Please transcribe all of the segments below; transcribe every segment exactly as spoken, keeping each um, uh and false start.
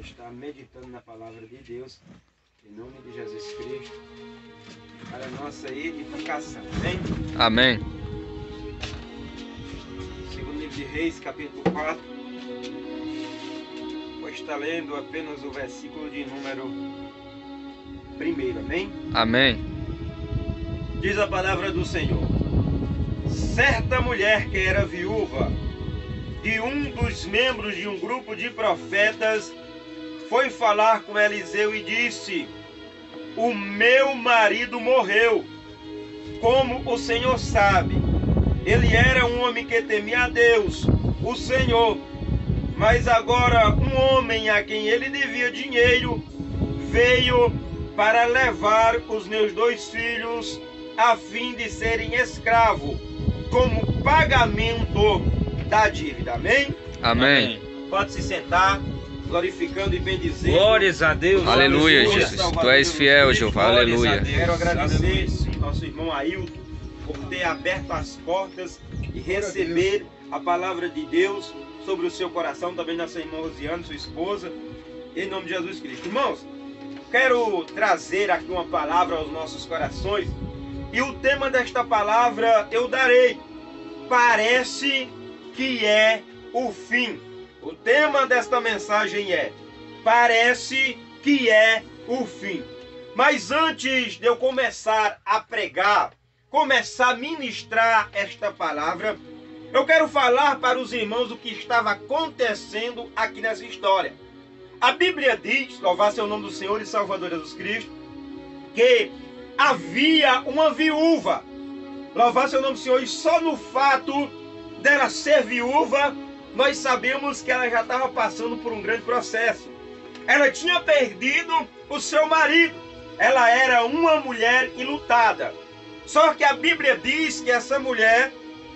estar meditando na palavra de Deus, em nome de Jesus Cristo, para a nossa edificação. Amém? Amém. Segundo livro de Reis, capítulo quatro. Vou estar lendo apenas o versículo de número primeiro. Amém? Amém. Diz a palavra do Senhor: certa mulher que era viúva de um dos membros de um grupo de profetas foi falar com Eliseu e disse: o meu marido morreu, como o Senhor sabe. Ele era um homem que temia a Deus, o Senhor. Mas agora um homem a quem ele devia dinheiro veio para levar os meus dois filhos a fim de serem escravos, como pagamento da dívida. Amém? Amém. Pode se sentar, glorificando e bendizendo. Glórias a Deus. Aleluia, Jesus. Tu és fiel, Jeová. Aleluia. Quero agradecer nosso irmão Ailton por ter aberto as portas e receber a palavra de Deus sobre o seu coração, também nossa irmã Rosiane, sua esposa, em nome de Jesus Cristo. Irmãos, quero trazer aqui uma palavra aos nossos corações, e o tema desta palavra eu darei: parece que é o fim. O tema desta mensagem é: parece que é o fim. Mas antes de eu começar a pregar, começar a ministrar esta palavra, eu quero falar para os irmãos o que estava acontecendo aqui nessa história. A Bíblia diz, louvado seja o nome do Senhor e Salvador Jesus Cristo, que havia uma viúva. Louvado seja o nome do Senhor, e só no fato dela ser viúva, nós sabemos que ela já estava passando por um grande processo. Ela tinha perdido o seu marido. Ela era uma mulher enlutada. Só que a Bíblia diz que essa mulher,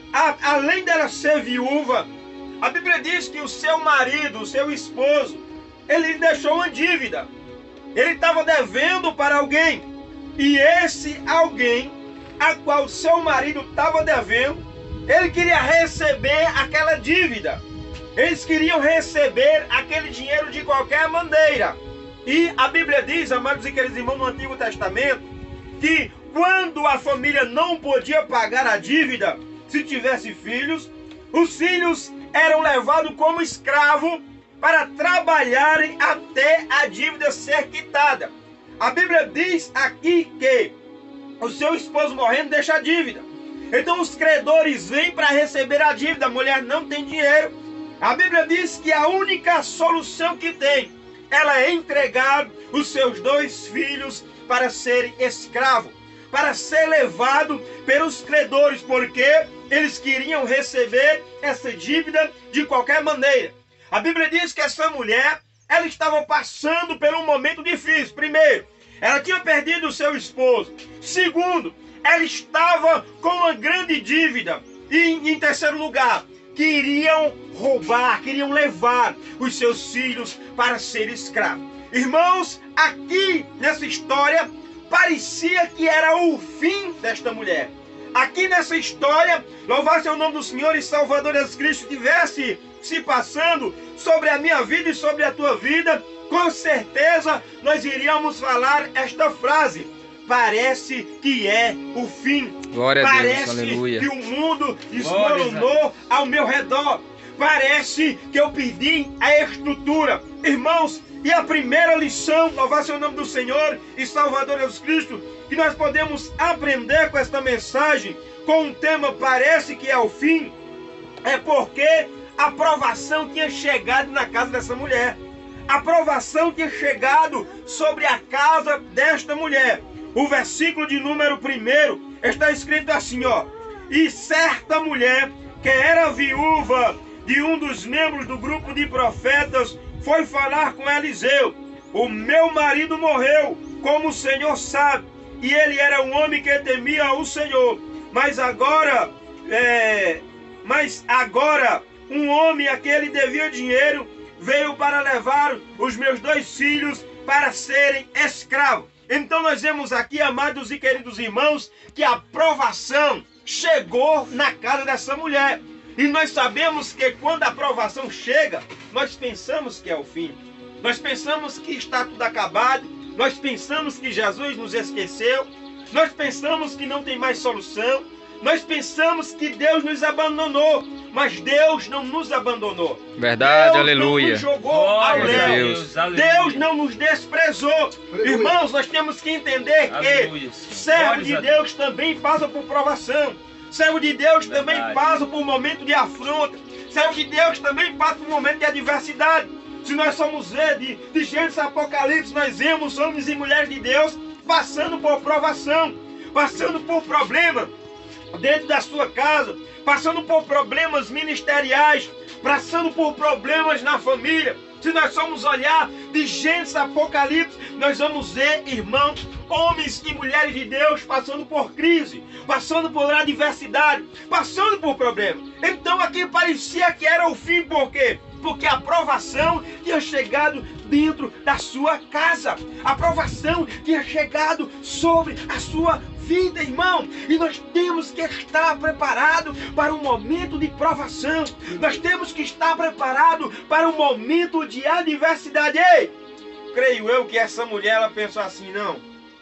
a, além dela ser viúva, a Bíblia diz que o seu marido, o seu esposo, ele lhe deixou uma dívida. Ele estava devendo para alguém. E esse alguém, a qual seu marido estava devendo, ele queria receber aquela dívida. Eles queriam receber aquele dinheiro de qualquer maneira. E a Bíblia diz, amados e queridos irmãos, no Antigo Testamento, que quando a família não podia pagar a dívida, se tivesse filhos, os filhos eram levados como escravo para trabalharem até a dívida ser quitada. A Bíblia diz aqui que o seu esposo morrendo deixa a dívida. Então os credores vêm para receber a dívida, a mulher não tem dinheiro. A Bíblia diz que a única solução que tem, ela é entregar os seus dois filhos para serem escravos, para ser levado pelos credores, porque eles queriam receber essa dívida de qualquer maneira. A Bíblia diz que essa mulher, ela estava passando por um momento difícil. Primeiro, ela tinha perdido o seu esposo. Segundo, ela estava com uma grande dívida. E em terceiro lugar, queriam roubar, queriam levar os seus filhos para ser escravos. Irmãos, aqui nessa história, parecia que era o fim desta mulher. Aqui nessa história, louvado seja o nome do Senhor e Salvador Jesus Cristo, tivesse se passando sobre a minha vida e sobre a tua vida, com certeza nós iríamos falar esta frase: parece que é o fim. Glória a Deus, Parece aleluia. que o mundo desmoronou ao meu redor. Parece que eu perdi a estrutura. Irmãos, e a primeira lição, louvado seja o nome do Senhor e Salvador Jesus Cristo, que nós podemos aprender com esta mensagem, com o tema parece que é o fim, é porque a provação tinha chegado na casa dessa mulher. A provação tinha chegado sobre a casa desta mulher. O versículo de número primeiro está escrito assim, ó: e certa mulher que era viúva de um dos membros do grupo de profetas foi falar com Eliseu: o meu marido morreu, como o Senhor sabe, e ele era um homem que temia o Senhor. Mas agora, é, mas agora um homem a quem ele devia dinheiro veio para levar os meus dois filhos para serem escravos. Então nós vemos aqui, amados e queridos irmãos, que a provação chegou na casa dessa mulher. E nós sabemos que quando a provação chega, nós pensamos que é o fim. Nós pensamos que está tudo acabado. Nós pensamos que Jesus nos esqueceu. Nós pensamos que não tem mais solução. Nós pensamos que Deus nos abandonou. Mas Deus não nos abandonou. Verdade, Deus aleluia. não nos jogou ao léu. Deus. Deus não nos desprezou. Aleluia. Irmãos, nós temos que entender Aleluia. que servo de Deus também passa por provação. Servo de Deus também Verdade. passa por um momento de afronta. Servo de Deus também passa por um momento de adversidade. Se nós somos ver de, de Gênesis Apocalipse, nós vemos homens e mulheres de Deus passando por provação, passando por problemas dentro da sua casa, passando por problemas ministeriais, passando por problemas na família. Se nós formos olhar de Gênesis Apocalipse, nós vamos ver, irmãos, homens e mulheres de Deus passando por crise, passando por adversidade, passando por problemas. Então aqui parecia que era o fim, por quê? Porque a provação tinha chegado dentro da sua casa. A provação tinha chegado sobre a sua vida, irmão. E nós temos que estar preparados para um momento de provação. Nós temos que estar preparados para um momento de adversidade. Ei, creio eu que essa mulher, ela pensou assim, não,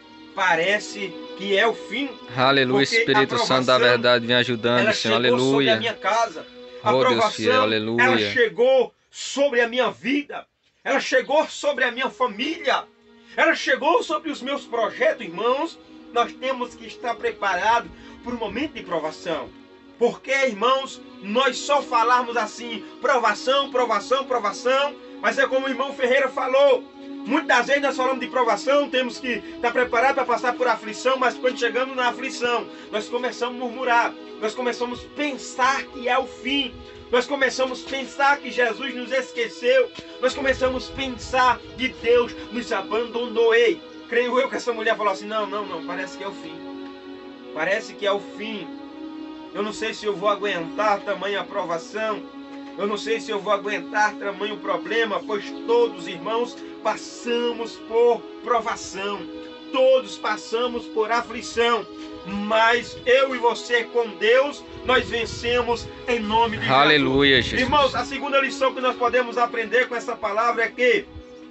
parece que é o fim. Aleluia, Porque Espírito a Santo da provação, verdade, vem ajudando, ela Senhor, chegou sobre a aleluia. minha casa. A Oh, Deus provação, fiel, aleluia. ela chegou sobre a minha vida. Ela chegou sobre a minha família. Ela chegou sobre os meus projetos, irmãos. Nós temos que estar preparados para um momento de provação. Porque, irmãos, nós só falarmos assim, provação, provação, provação. Mas é como o irmão Ferreira falou. Muitas vezes nós falamos de provação, temos que estar preparados para passar por aflição, mas quando chegamos na aflição, nós começamos a murmurar, nós começamos a pensar que é o fim, nós começamos a pensar que Jesus nos esqueceu, nós começamos a pensar que Deus nos abandonou. Ei, creio eu que essa mulher falou assim, não, não, não, parece que é o fim, parece que é o fim, eu não sei se eu vou aguentar tamanha provação, eu não sei se eu vou aguentar tamanho problema, pois todos, irmãos, passamos por provação, todos passamos por aflição, mas eu e você com Deus, nós vencemos em nome de Aleluia, Jesus. Jesus. Irmãos, a segunda lição que nós podemos aprender com essa palavra é que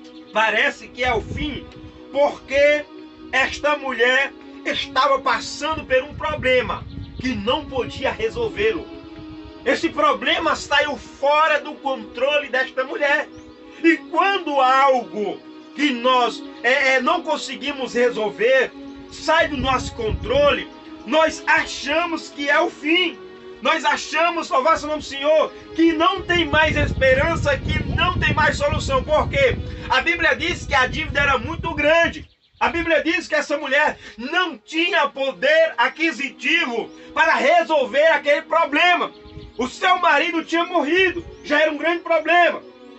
parece que é o fim, porque esta mulher estava passando por um problema que não podia resolvê-lo. Esse problema saiu fora do controle desta mulher. E quando algo que nós é, é, não conseguimos resolver sai do nosso controle, nós achamos que é o fim. Nós achamos, louvado seja o nome do Senhor, que não tem mais esperança, que não tem mais solução. Por quê? A Bíblia diz que a dívida era muito grande. A Bíblia diz que essa mulher não tinha poder aquisitivo para resolver aquele problema. O seu marido tinha morrido, já era um grande problema.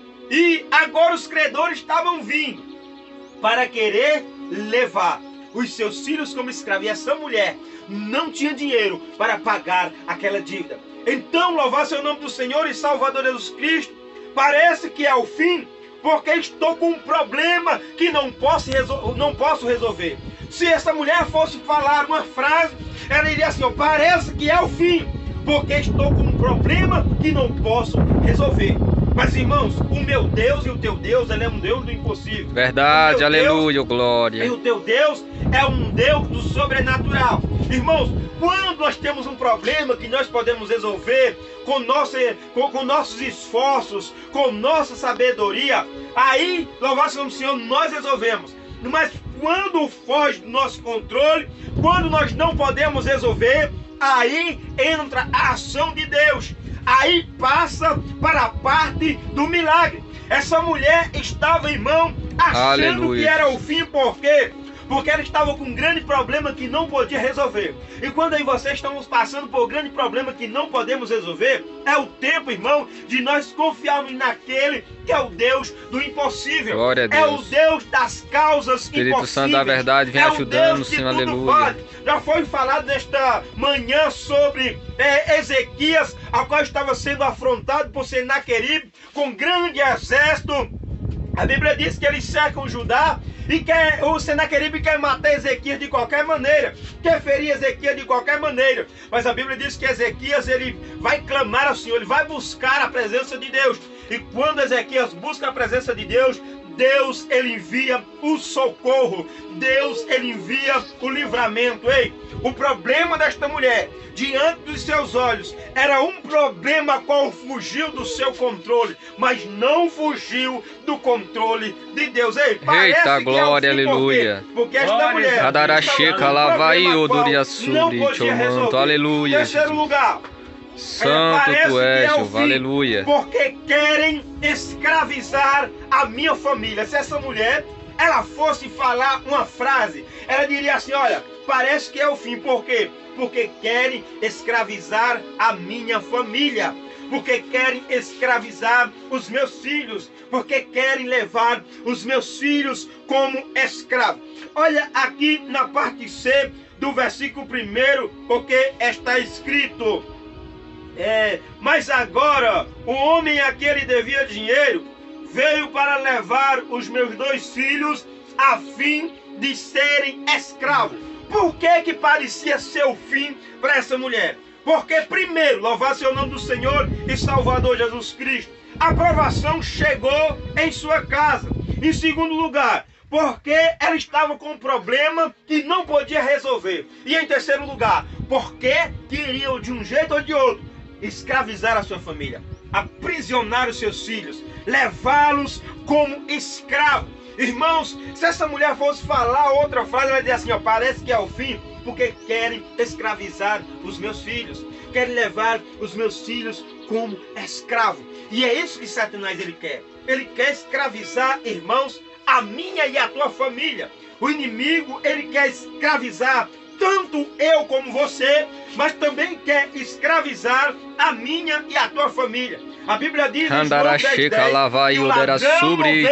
E agora os credores estavam vindo para querer levar os seus filhos como escravos. E essa mulher não tinha dinheiro para pagar aquela dívida. Então, louvado seja o nome do Senhor e Salvador Jesus Cristo, parece que é o fim, porque estou com um problema que não posso, não posso resolver. Se essa mulher fosse falar uma frase, ela iria assim, ó, parece que é o fim, porque estou com um problema que não posso resolver. Mas, irmãos, o meu Deus e o teu Deus, ele é um Deus do impossível. Verdade, aleluia, Deus, glória. E o teu Deus é um Deus do sobrenatural. Irmãos, quando nós temos um problema que nós podemos resolver com, nossa, com, com nossos esforços, com nossa sabedoria, aí, louvado seja o Senhor, nós resolvemos. Mas quando foge do nosso controle, quando nós não podemos resolver, aí entra a ação de Deus. Aí passa para a parte do milagre. Essa mulher estava, irmão, achando Aleluia. que era o fim, por quê? Porque ela estava com um grande problema que não podia resolver. E quando eu e você estamos passando por um grande problema que não podemos resolver, é o tempo, irmão, de nós confiarmos naquele que é o Deus do impossível. Glória a Deus. É o Deus das causas Espírito impossíveis. Santo da verdade, vem é ajudando, o Deus que Senhor, tudo aleluia. pode. Já foi falado nesta manhã sobre é, Ezequias, ao qual estava sendo afrontado por Senaqueribe com grande exército. A Bíblia diz que eles cercam Judá e quer, o Senaqueribe quer matar Ezequias de qualquer maneira, quer ferir Ezequias de qualquer maneira. Mas a Bíblia diz que Ezequias ele vai clamar ao Senhor, ele vai buscar a presença de Deus. E quando Ezequias busca a presença de Deus, Deus, ele envia o socorro. Deus, ele envia o livramento. Ei, o problema desta mulher, diante dos seus olhos, era um problema qual fugiu do seu controle, mas não fugiu do controle de Deus. Ei, parece Eita, que glória, é o fim, aleluia. Porque, porque esta Glória, mulher Radaracheca, lavai, odoria sobre, podia chomanto, resolver. aleluia. Terceiro lugar, Santo parece tu és, que é o Jeová, fim, aleluia. porque querem escravizar a minha família. Se essa mulher, ela fosse falar uma frase, ela diria assim, olha, parece que é o fim. Por quê? Porque querem escravizar a minha família. Porque querem escravizar os meus filhos. Porque querem levar os meus filhos como escravos. Olha aqui na parte C do versículo primeiro, porque está escrito... É, mas agora o homem a que ele devia dinheiro veio para levar os meus dois filhos a fim de serem escravos. Por que que parecia ser o fim para essa mulher? Porque primeiro, louvado seja o nome do Senhor e Salvador Jesus Cristo, a provação chegou em sua casa. Em segundo lugar, porque ela estava com um problema que não podia resolver. E em terceiro lugar, porque queriam de um jeito ou de outro escravizar a sua família, aprisionar os seus filhos, levá-los como escravos. Irmãos, se essa mulher fosse falar outra frase, ela vai dizer assim, ó, parece que é o fim, porque querem escravizar os meus filhos, querem levar os meus filhos como escravo. E é isso que Satanás ele quer. Ele quer escravizar, irmãos, a minha e a tua família. O inimigo, ele quer escravizar tanto eu como você, mas também quer escravizar a minha e a tua família. A Bíblia diz em João dez, dez, que o ladrão não veio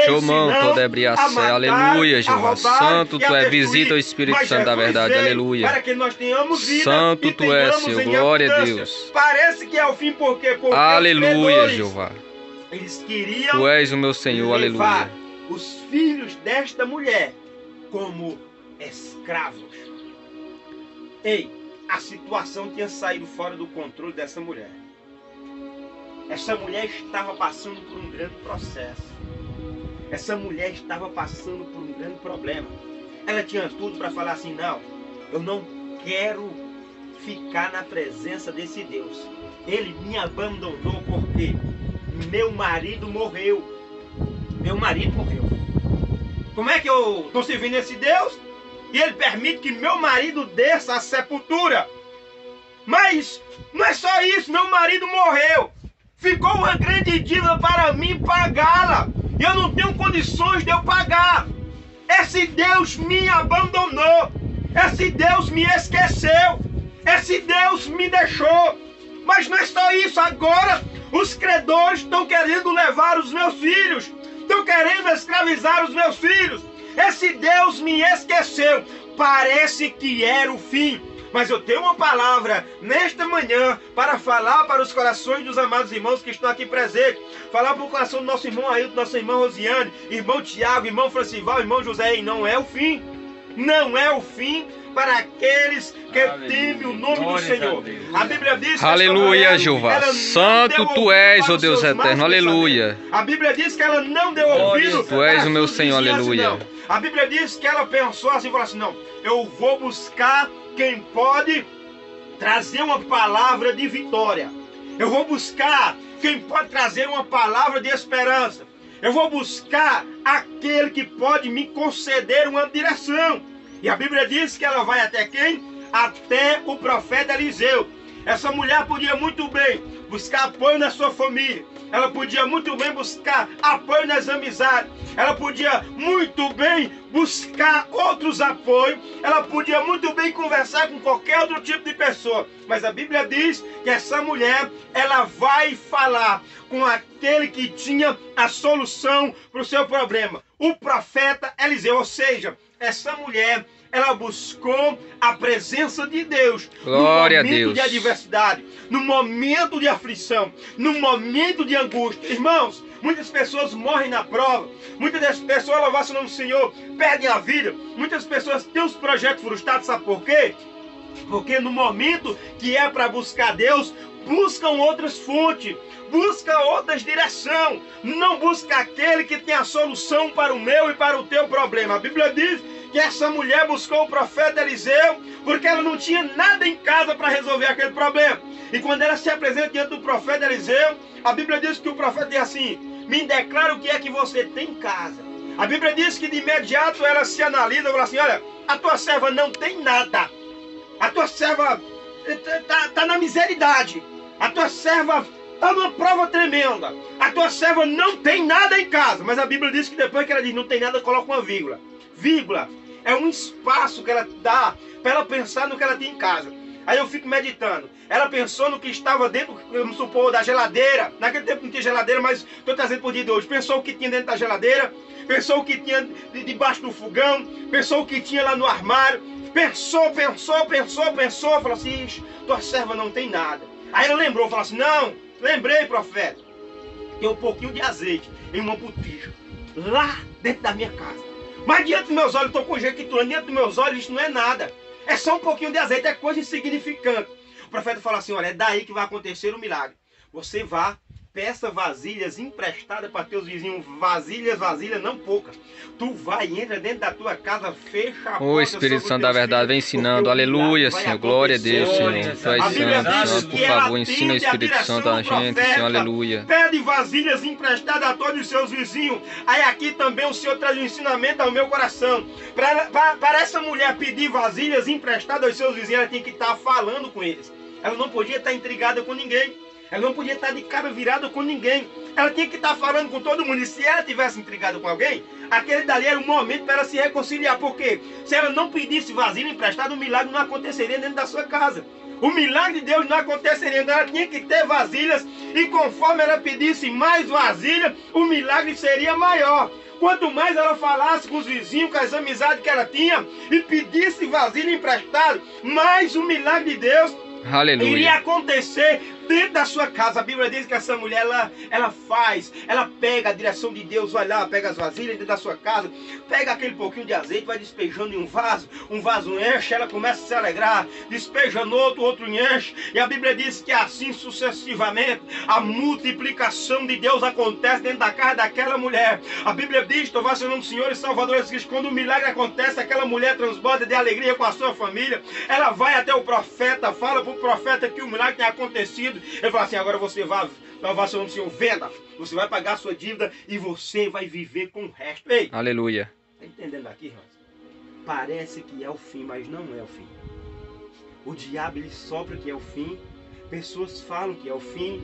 senão a matar, aleluia, a Jeová. roubar Santo e a tu és, destruir. visita o Espírito Mas Santo da Jesus verdade, veio aleluia. para que nós tenhamos vida Santo e tu és, tenhamos Senhor, em glória a abundância. Deus. Parece que é o fim, por quê? Porque Aleluia, os credores, Jeová. eles queriam Tu és o meu Senhor, levar aleluia. os filhos desta mulher como escravos. Ei, a situação tinha saído fora do controle dessa mulher. Essa mulher estava passando por um grande processo. Essa mulher estava passando por um grande problema. Ela tinha tudo para falar assim, não, eu não quero ficar na presença desse Deus. Ele me abandonou porque meu marido morreu. Meu marido morreu. Como é que eu estou servindo esse Deus? E ele permite que meu marido desça à sepultura. Mas não é só isso, meu marido morreu. Ficou uma grande dívida para mim pagá-la. E eu não tenho condições de eu pagar. Esse Deus me abandonou. Esse Deus me esqueceu. Esse Deus me deixou. Mas não é só isso. Agora os credores estão querendo levar os meus filhos. Estão querendo escravizar os meus filhos. Esse Deus me esqueceu. Parece que era o fim. Mas eu tenho uma palavra nesta manhã para falar para os corações dos amados irmãos que estão aqui presentes. Falar para o coração do nosso irmão Ailton, nossa irmã Rosiane, irmão Tiago, irmão Francival, irmão José. E não é o fim. Não é o fim para aqueles que temem o nome do Senhor. A Bíblia diz que aleluia, Jeová. Santo tu és, ó Deus eterno, aleluia. A Bíblia diz que ela não deu ouvido. Tu és o meu Senhor, aleluia. A Bíblia diz que ela pensou assim, falou assim, não, eu vou buscar quem pode trazer uma palavra de vitória. Eu vou buscar quem pode trazer uma palavra de esperança. Eu vou buscar aquele que pode me conceder uma direção. E a Bíblia diz que ela vai até quem? Até o profeta Eliseu. Essa mulher podia muito bem buscar apoio na sua família. Ela podia muito bem buscar apoio nas amizades. Ela podia muito bem buscar outros apoios. Ela podia muito bem conversar com qualquer outro tipo de pessoa. Mas a Bíblia diz que essa mulher, ela vai falar com aquele que tinha a solução para o seu problema. O profeta Eliseu, ou seja, essa mulher, ela buscou a presença de Deus. Glória no momento a Deus. de adversidade, no momento de aflição, no momento de angústia. Irmãos, muitas pessoas morrem na prova. Muitas das pessoas, louvar o nome do Senhor, perdem a vida. Muitas pessoas têm os projetos frustrados, sabe por quê? Porque no momento que é para buscar Deus, buscam outras fontes, busca outras direções, não busca aquele que tem a solução para o meu e para o teu problema. A Bíblia diz que essa mulher buscou o profeta Eliseu porque ela não tinha nada em casa para resolver aquele problema. E quando ela se apresenta diante do profeta Eliseu, a Bíblia diz que o profeta diz assim: me declara o que é que você tem em casa. A Bíblia diz que de imediato ela se analisa e fala assim: olha, a tua serva não tem nada. A tua serva está tá na miseridade. A tua serva está numa prova tremenda. A tua serva não tem nada em casa. Mas a Bíblia diz que depois que ela diz não tem nada, coloca uma vírgula. Vírgula é um espaço que ela dá para ela pensar no que ela tem em casa. Aí eu fico meditando. Ela pensou no que estava dentro, vamos supor, da geladeira. Naquele tempo não tinha geladeira, mas estou trazendo por dia de hoje. Pensou o que tinha dentro da geladeira. Pensou o que tinha debaixo do fogão. Pensou o que tinha lá no armário. Pensou, pensou, pensou, pensou. Falou assim: tua serva não tem nada. Aí ela lembrou, falou assim: não, lembrei, profeta. Tem um pouquinho de azeite em uma botija lá dentro da minha casa. Mas diante dos meus olhos, estou conjecturando, diante dos meus olhos isso não é nada. É só um pouquinho de azeite, é coisa insignificante. O profeta fala assim: olha, é daí que vai acontecer o milagre. Você vá, peça vasilhas emprestadas para teus vizinhos, vasilhas, vasilhas, não poucas. Tu vai, entra dentro da tua casa, fecha a porta. O Espírito Santo da verdade vem ensinando. Aleluia, Senhor. Glória a Deus, Senhor. Tu és santo, Senhor. Por favor, ensina o Espírito Santo a gente, Senhor. Aleluia. Pede vasilhas emprestadas a todos os seus vizinhos. Aí aqui também o Senhor traz um ensinamento ao meu coração. Para, para, para essa mulher pedir vasilhas emprestadas aos seus vizinhos, ela tinha que estar falando com eles. Ela não podia estar intrigada com ninguém. Ela não podia estar de cara virada com ninguém. Ela tinha que estar falando com todo mundo. E se ela tivesse intrigada com alguém, aquele dali era o momento para ela se reconciliar. Porque se ela não pedisse vasilha emprestada, o milagre não aconteceria dentro da sua casa. O milagre de Deus não aconteceria. Então ela tinha que ter vasilhas. E conforme ela pedisse mais vasilha, o milagre seria maior. Quanto mais ela falasse com os vizinhos, com as amizades que ela tinha, e pedisse vasilha emprestada, mais o milagre de Deus Aleluia. iria acontecer dentro da sua casa. A Bíblia diz que essa mulher, ela, ela faz, ela pega a direção de Deus, vai lá, pega as vasilhas dentro da sua casa, pega aquele pouquinho de azeite, vai despejando em um vaso, um vaso enche, ela começa a se alegrar, despeja no outro, outro enche, e a Bíblia diz que assim sucessivamente, a multiplicação de Deus acontece dentro da casa daquela mulher. A Bíblia diz, louvado seja o nome do Senhor e Salvador Jesus Cristo, quando o milagre acontece, aquela mulher transborda de alegria com a sua família, ela vai até o profeta, fala para o profeta que o milagre tem acontecido. Ele fala assim: agora você vai, louvado seja o nome do Senhor, venda, você vai pagar a sua dívida e você vai viver com o resto. Ei, aleluia. Está entendendo aqui, irmãos? Parece que é o fim, mas não é o fim. O diabo, ele sopra que é o fim, pessoas falam que é o fim,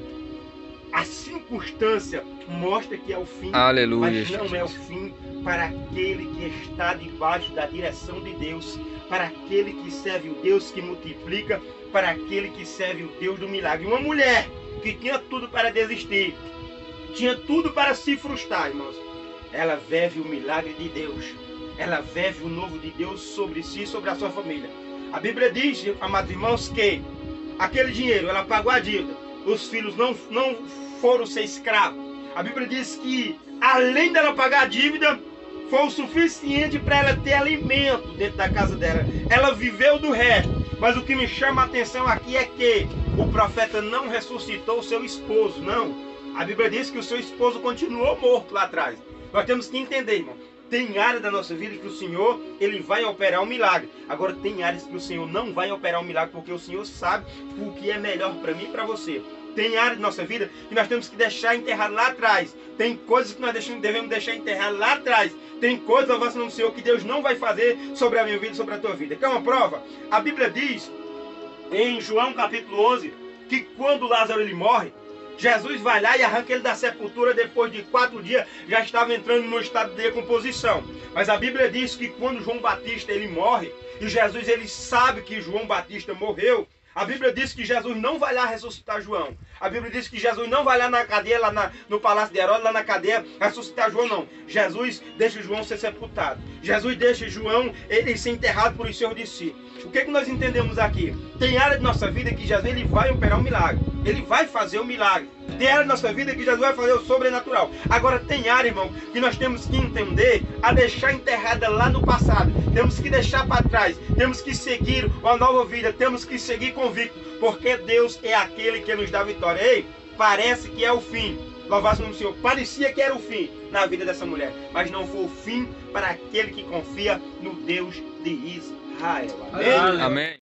a circunstância mostra que é o fim, aleluia, mas não é o fim para aquele que está debaixo da direção de Deus, para aquele que serve o Deus que multiplica, para aquele que serve o Deus do milagre. Uma mulher que tinha tudo para desistir, tinha tudo para se frustrar, irmãos, ela vive o milagre de Deus, ela vive o novo de Deus sobre si, sobre a sua família. A Bíblia diz, amados irmãos, que aquele dinheiro, ela pagou a dívida, os filhos não, não foram ser escravos. A Bíblia diz que, além dela pagar a dívida, foi o suficiente para ela ter alimento dentro da casa dela. Ela viveu do resto. Mas o que me chama a atenção aqui é que o profeta não ressuscitou o seu esposo, não. A Bíblia diz que o seu esposo continuou morto lá atrás. Nós temos que entender, irmão. Tem áreas da nossa vida que o Senhor, ele vai operar um milagre. Agora tem áreas que o Senhor não vai operar um milagre, porque o Senhor sabe o que é melhor para mim e para você. Tem áreas da nossa vida que nós temos que deixar enterrar lá atrás. Tem coisas que nós deixamos, devemos deixar enterrar lá atrás. Tem coisas, louvado seja o Senhor, que Deus não vai fazer sobre a minha vida e sobre a tua vida. Quer uma prova? A Bíblia diz, em João capítulo onze, que quando Lázaro ele morre, Jesus vai lá e arranca ele da sepultura. Depois de quatro dias, já estava entrando no estado de decomposição. Mas a Bíblia diz que quando João Batista ele morre, e Jesus ele sabe que João Batista morreu, a Bíblia diz que Jesus não vai lá ressuscitar João. A Bíblia diz que Jesus não vai lá na cadeia, lá na, no palácio de Herodes, lá na cadeia, ressuscitar João, não. Jesus deixa João ser sepultado. Jesus deixa João ele ser enterrado por os seus discípulos. O que, que nós entendemos aqui? Tem área de nossa vida que Jesus ele vai operar um milagre. Ele vai fazer o milagre. Tem área da nossa vida que Jesus vai fazer o sobrenatural. Agora tem área, irmão, que nós temos que entender a deixar enterrada lá no passado. Temos que deixar para trás. Temos que seguir uma nova vida. Temos que seguir convicto. Porque Deus é aquele que nos dá vitória. Ei, parece que é o fim. Louvado seja o Senhor. Parecia que era o fim na vida dessa mulher. Mas não foi o fim para aquele que confia no Deus de Israel. Amém? Amém.